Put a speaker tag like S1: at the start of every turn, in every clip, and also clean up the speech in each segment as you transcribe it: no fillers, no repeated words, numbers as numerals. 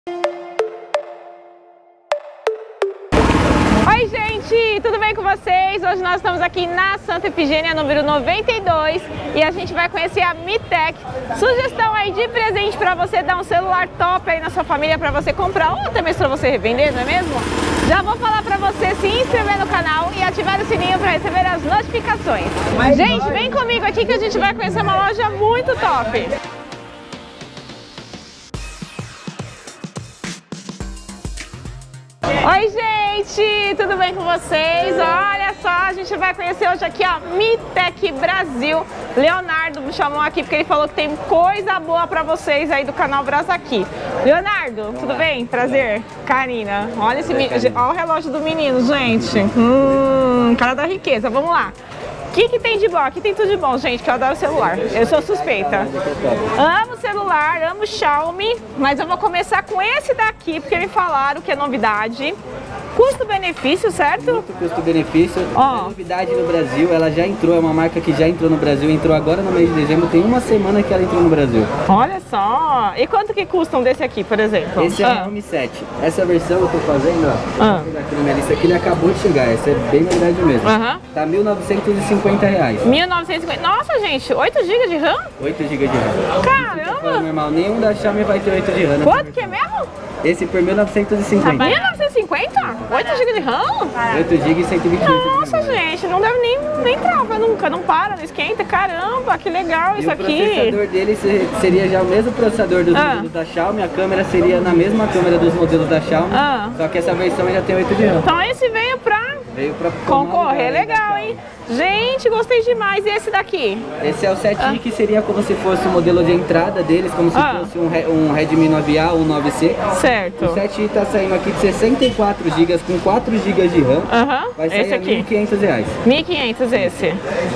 S1: Oi gente, tudo bem com vocês? Hoje nós estamos aqui na Santa Efigênia, número 92, e a gente vai conhecer a Mi Tech. Sugestão aí de presente para você dar um celular top aí na sua família para você comprar ou até mesmo para você revender, não é mesmo? Já vou falar para você se inscrever no canal e ativar o sininho para receber as notificações. Gente, vem comigo aqui que a gente vai conhecer uma loja muito top. Oi gente, tudo bem com vocês? Olha só, a gente vai conhecer hoje aqui ó, Mi Tech Brasil. Leonardo me chamou aqui porque ele falou que tem coisa boa pra vocês aí do canal Brasaqui. Leonardo, tudo bem? Prazer. Karina, olha esse olha o relógio do menino, gente. Cara da riqueza, vamos lá. O que tem de bom? Aqui tem tudo de bom, gente, que eu adoro celular. Eu sou suspeita. Amo celular, amo Xiaomi, mas eu vou começar com esse daqui, porque me falaram que é novidade. Custo-benefício, certo?
S2: Muito custo-benefício. É novidade no Brasil, ela já entrou, é uma marca que já entrou no Brasil, entrou agora no mês de dezembro, tem uma semana que ela entrou no Brasil.
S1: Olha só! E quanto que custam desse aqui, por exemplo?
S2: Esse é o Realme 7. Essa versão eu tô fazendo, ó, vou pegar aqui na minha lista aqui, ele acabou de chegar, essa é bem novidade mesmo. Tá R$1.950.
S1: 1.950. Nossa, gente, 8 GB de RAM?
S2: 8 GB de RAM.
S1: Caramba!
S2: Normal, nenhum da Xiaomi vai ter 8 de RAM.
S1: Quanto que é mesmo?
S2: Esse por 1.950.
S1: 1.950? 8 GB de RAM?
S2: 8 GB e 128.
S1: Nossa, gente, não deve nem trava nunca, não para, não esquenta. Caramba, que legal isso aqui.
S2: O processador dele seria já o mesmo processador dos modelos da Xiaomi, a câmera seria na mesma câmera dos modelos da Xiaomi, só que essa versão já tem 8 de RAM.
S1: Então esse veio pra concorrer, legal, hein? Gente, gostei demais. E esse daqui?
S2: Esse é o 7i, que seria como se fosse o modelo de entrada deles, como se fosse um Redmi 9A ou um 9C.
S1: Certo.
S2: O 7i tá saindo aqui de 64 GB com 4 GB de RAM. Vai sair
S1: esse aqui.
S2: R$1.500.
S1: 1.500 esse.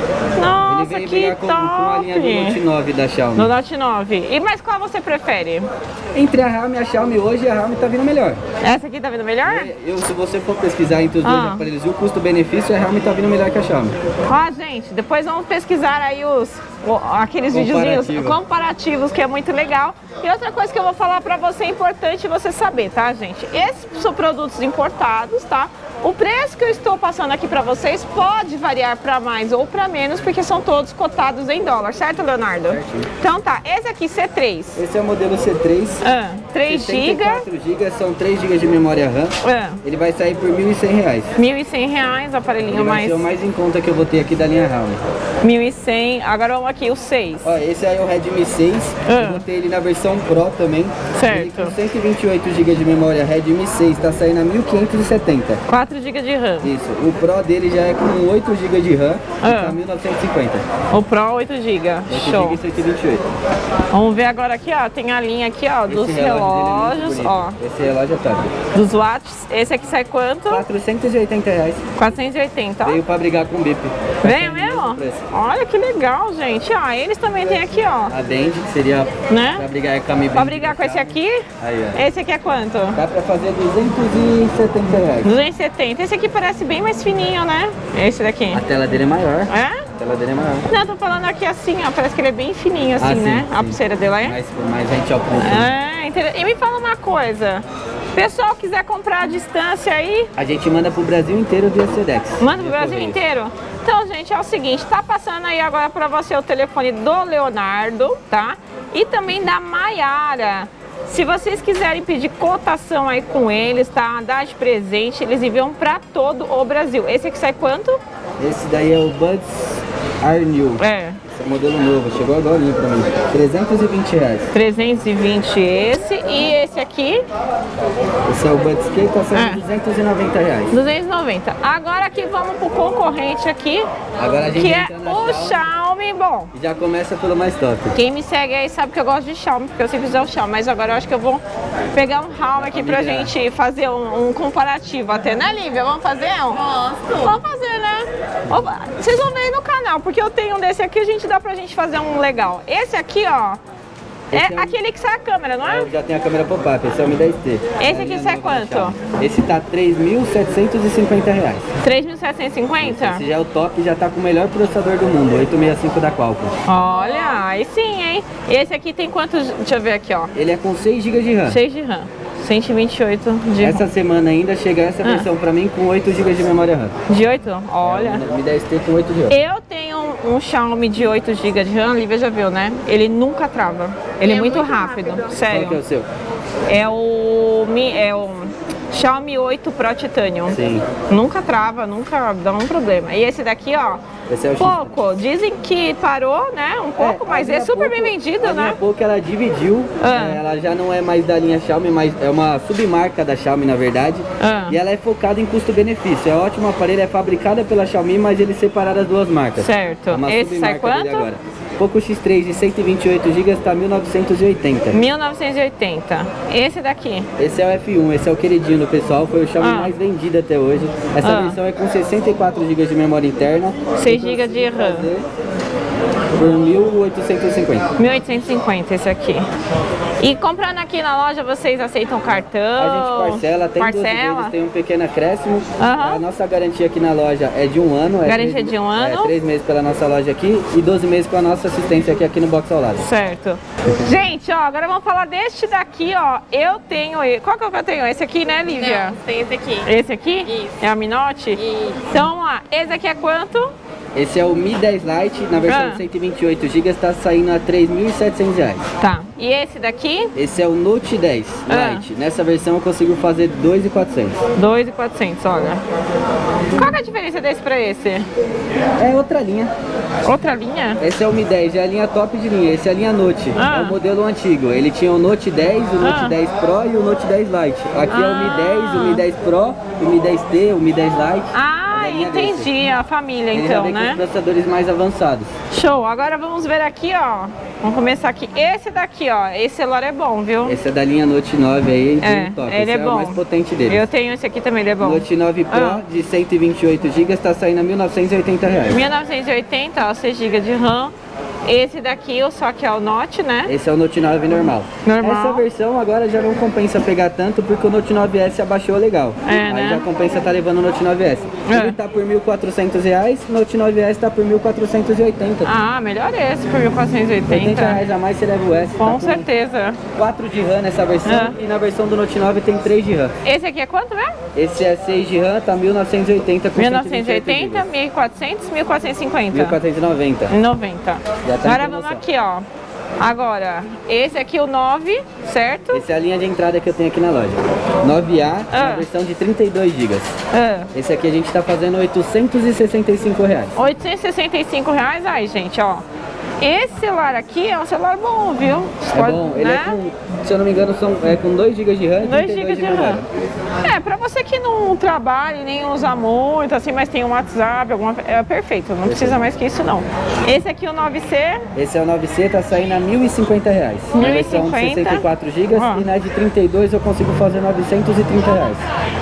S1: Nossa,
S2: ele
S1: que
S2: com
S1: top!
S2: Com a linha do Note 9 da Xiaomi.
S1: Do Note 9. E mais qual você prefere?
S2: Entre a Realme e a Xiaomi, hoje a Realme tá vindo melhor.
S1: Essa aqui tá vindo melhor?
S2: Se você for pesquisar entre os dois aparelhos e o custo-benefício, a Realme tá vindo melhor que a Xiaomi.
S1: Ó, gente, depois vamos pesquisar aí aqueles videozinhos comparativos, que é muito legal. E outra coisa que eu vou falar pra você, é importante você saber, tá, gente? Esses são produtos importados, tá? O preço que eu estou passando aqui pra vocês pode variar pra mais ou pra menos, porque são todos cotados em dólar, certo, Leonardo?
S2: Certinho.
S1: Então tá, esse aqui C3.
S2: Esse é o modelo C3.
S1: 3 GB.
S2: 4 GB, são 3 GB de memória RAM. Ele vai sair por R$1.100.
S1: R$1.100, aparelhinho
S2: vai ser o mais em conta que eu vou ter aqui da linha Realme.
S1: 1.100, agora vamos aqui, o 6.
S2: Ó, esse aí é o Redmi 6, eu vou ter ele na versão Pro também.
S1: Certo.
S2: Ele com 128 GB de memória Redmi 6, tá saindo a 1.570.
S1: 4 GB de RAM.
S2: Isso, o Pro dele já é com 8 GB de RAM, tá 1.950.
S1: O Pro 8 GB, show.
S2: 8 GB e 128.
S1: Vamos ver agora aqui, ó, tem a linha aqui, ó, dos relógios, ó.
S2: Esse relógio é top.
S1: Dos watts, esse aqui sai quanto?
S2: R$480.
S1: 480, ó.
S2: Veio pra brigar com o BIP.
S1: Veio mesmo? Olha que legal, gente. Ó, eles também tem aqui, ó.
S2: A Band, que seria pra brigar com a Mi Band.
S1: Pra brigar com esse aqui?
S2: Aí, ó.
S1: Esse aqui é quanto?
S2: Dá pra fazer R$270.
S1: 270. Esse aqui parece bem mais fininho, né? Esse daqui.
S2: A tela dele é maior.
S1: É?
S2: A tela dele é maior.
S1: Não, tô falando aqui assim, ó. Parece que ele é bem fininho, assim, né?
S2: Sim.
S1: A pulseira dele é?
S2: Mais rente ao pulso.
S1: E me fala uma coisa. Pessoal quiser comprar à distância aí,
S2: a gente manda pro Brasil inteiro via Sedex.
S1: Manda pro Brasil inteiro? Então, gente, é o seguinte, tá passando aí agora pra você o telefone do Leonardo, tá? E também da Maiara. Se vocês quiserem pedir cotação aí com eles, tá? Dar de presente, eles enviam pra todo o Brasil. Esse aqui sai quanto?
S2: Esse daí é o Buds Are New. Esse é modelo novo, chegou agora pra mim. R$320.
S1: 320 esse. E esse aqui?
S2: Esse é o Buds K, tá saindo R$290.
S1: 290. Agora aqui vamos pro concorrente aqui,
S2: agora a gente
S1: que é o Xiaomi. Bom,
S2: e já começa pelo mais top.
S1: Quem me segue aí sabe que eu gosto de Xiaomi, porque eu sempre uso o Xiaomi. Mas agora eu acho que eu vou pegar um Realme aqui pra gente fazer um comparativo até, né, Lívia? Vamos fazer um?
S3: Gosto.
S1: Vamos fazer, né? Opa, vocês vão ver aí no canal, porque eu tenho um desse aqui, a gente dá pra gente fazer um legal. Esse aqui, ó, é aquele que sai a câmera, não é?
S2: Já tem a câmera pop-up, esse é o Mi 10T.
S1: Esse aqui sai quanto?
S2: Esse tá R$3.750.
S1: 3.750?
S2: Esse já é o top, já tá com o melhor processador do mundo, 865 da Qualcomm.
S1: Olha, aí sim, hein? Esse aqui tem quantos? Deixa eu ver aqui, ó.
S2: Ele é com 6 GB de RAM.
S1: 6 de RAM. 128 de
S2: Essa semana ainda chega essa versão pra mim com 8 GB de memória RAM.
S1: De 8? Olha.
S2: Mi 10T com 8 GB.
S1: Eu tenho um Xiaomi de 8 GB de RAM, Lívia já viu, né? Ele nunca trava. Ele é muito rápido. Sério.
S2: Qual que é o seu?
S1: É o Xiaomi 8 Pro Titanium.
S2: Sim.
S1: Nunca trava, nunca dá um problema. E esse daqui, ó,
S2: esse é o
S1: pouco. Dizem que parou, né? Um pouco, mas é super bem vendido, né?
S2: Há pouco ela dividiu. Ela já não é mais da linha Xiaomi, mas é uma submarca da Xiaomi, na verdade. E ela é focada em custo-benefício. É um ótimo aparelho, é fabricada pela Xiaomi, mas eles separaram as duas marcas.
S1: Certo. Esse sai quanto?
S2: Poco X3 de 128 GB está 1980.
S1: 1980. Esse daqui?
S2: Esse é o F1, esse é o queridinho do pessoal, foi o Xiaomi mais vendido até hoje. Essa versão é com 64 GB de memória interna.
S1: 6 GB de RAM.
S2: Por 1.850.
S1: 1.850 esse aqui. E comprando aqui na loja, vocês aceitam cartão?
S2: A gente parcela, tem 12 vezes, tem um pequeno acréscimo. A nossa garantia aqui na loja é de 1 ano.
S1: Garantia de 1 ano?
S2: 3 meses pela nossa loja aqui e 12 meses com a nossa assistência aqui no box ao lado.
S1: Certo. Gente, ó, agora vamos falar deste daqui, ó. Eu tenho... Qual que eu tenho? Esse aqui, né, Lívia?
S3: Não, tem esse aqui.
S1: Esse aqui?
S3: Isso.
S1: É a Mi Note?
S3: Isso.
S1: Então, vamos lá. Esse aqui é quanto?
S2: Esse é o Mi 10 Lite, na versão de 128 GB, está saindo a R$ 3.700.
S1: Tá. E esse daqui?
S2: Esse é o Note 10 Lite. Nessa versão eu consigo fazer 2.400.
S1: 2.400, olha. Qual que é a diferença desse pra esse?
S2: É outra linha.
S1: Outra linha?
S2: Esse é o Mi 10, é a linha top de linha. Esse é a linha Note, é o modelo antigo. Ele tinha o Note 10, o Note 10 Pro e o Note 10 Lite. Aqui é o Mi 10, o Mi 10 Pro, o Mi 10T, o Mi 10 Lite.
S1: Entendi, a família
S2: ele
S1: então,
S2: já vem
S1: né?
S2: com os processadores mais avançados.
S1: Show, agora vamos ver aqui, ó. Vamos começar aqui. Esse daqui, ó, esse celular é bom, viu?
S2: Esse é da linha Note 9 aí, top.
S1: Ele
S2: esse é
S1: bom.
S2: o mais potente dele.
S1: Eu tenho esse aqui também, ele é bom.
S2: Note 9 Pro de 128 GB está saindo a R$ 1.980.
S1: 1980, ó, 6 GB de RAM. Esse daqui, só que é o Note, né?
S2: Esse é o Note 9 normal. Essa versão agora já não compensa pegar tanto porque o Note 9S abaixou legal. Aí já compensa estar levando o Note 9S. Ele tá por R$ 1.400, o Note 9S tá por 1.480.
S1: Ah, melhor esse por 1.480.
S2: R$80 a mais você leva o S.
S1: Com certeza.
S2: 4 de RAM nessa versão e na versão do Note 9 tem 3 de RAM.
S1: Esse aqui é quanto mesmo?
S2: Esse é 6 de RAM, tá 1.980 com
S1: 1980, 1.400, 1.450.
S2: 1.490.
S1: 90. Agora vamos aqui, ó. Agora, esse aqui o 9, certo?
S2: Essa é a linha de entrada que eu tenho aqui na loja. 9A, na versão de 32 GB. Esse aqui a gente tá fazendo R$ 865. R$
S1: 865, ai gente, ó. Esse celular aqui é um celular bom, viu?
S2: É bom, ele é com, se eu não me engano, é com 2 GB de RAM e
S1: 2 GB de RAM. Pra você que não trabalha e nem usa muito, assim, mas tem um WhatsApp, é perfeito, não precisa mais que isso não. Esse aqui o 9C?
S2: Esse é o 9C, tá saindo a R$ 1.050. Na versão de 64 GB e na de 32 eu consigo fazer R$ 930.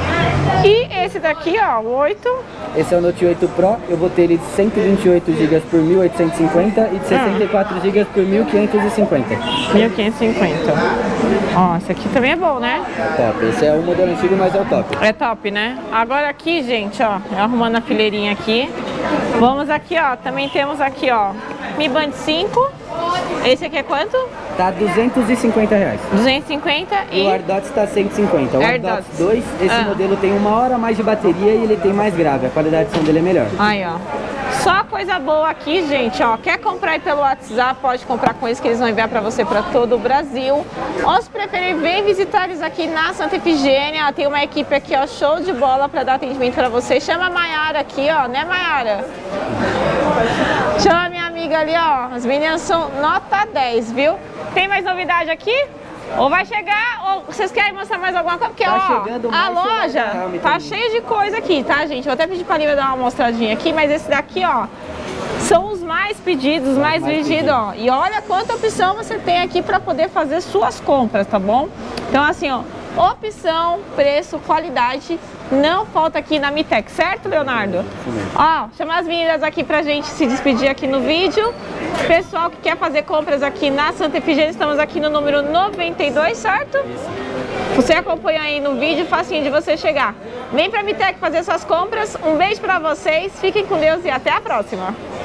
S1: E esse daqui, ó, o 8.
S2: Esse é o Note 8 Pro, eu vou ter ele de 128 GB por 1.850 e de 64 GB por 1.550.
S1: 1.550. Ó, esse aqui também é bom, né?
S2: Top, esse é o modelo antigo, mas é o top.
S1: É top, né? Agora aqui, gente, ó, arrumando a fileirinha aqui. Vamos aqui, ó, também temos aqui, ó, Mi Band 5. Esse aqui é quanto?
S2: Tá R$ 250.
S1: 250
S2: e o AirDots tá 150. O AirDots 2, esse modelo tem 1 hora mais de bateria e ele tem mais grave. A qualidade de som dele é melhor.
S1: Aí, ó. Só coisa boa aqui, gente, ó. Quer comprar aí pelo WhatsApp, pode comprar com eles que eles vão enviar pra você pra todo o Brasil. Ou se preferir, vem visitar eles aqui na Santa Efigênia. Tem uma equipe aqui, ó, show de bola pra dar atendimento pra você. Chama a Mayara aqui, ó, né, Mayara? Chama a minha amiga ali, ó. As meninas são nota 10, viu? Tem mais novidade aqui? Ou vai chegar, ou vocês querem mostrar mais alguma coisa? Porque, ó, a loja tá cheia de coisa aqui, tá, gente? Vou até pedir pra Lívia dar uma mostradinha aqui, mas esse daqui, ó, são os mais pedidos, mais vendidos, ó. E olha quanta opção você tem aqui pra poder fazer suas compras, tá bom? Então, assim, ó, opção, preço, qualidade, não falta aqui na Mi Tech, certo, Leonardo? Ó, chamar as meninas aqui pra gente se despedir aqui no vídeo. Pessoal que quer fazer compras aqui na Santa Efigênia, estamos aqui no número 92, certo? Você acompanha aí no vídeo, facinho de você chegar. Vem pra Mi Tech fazer suas compras. Um beijo pra vocês, fiquem com Deus e até a próxima.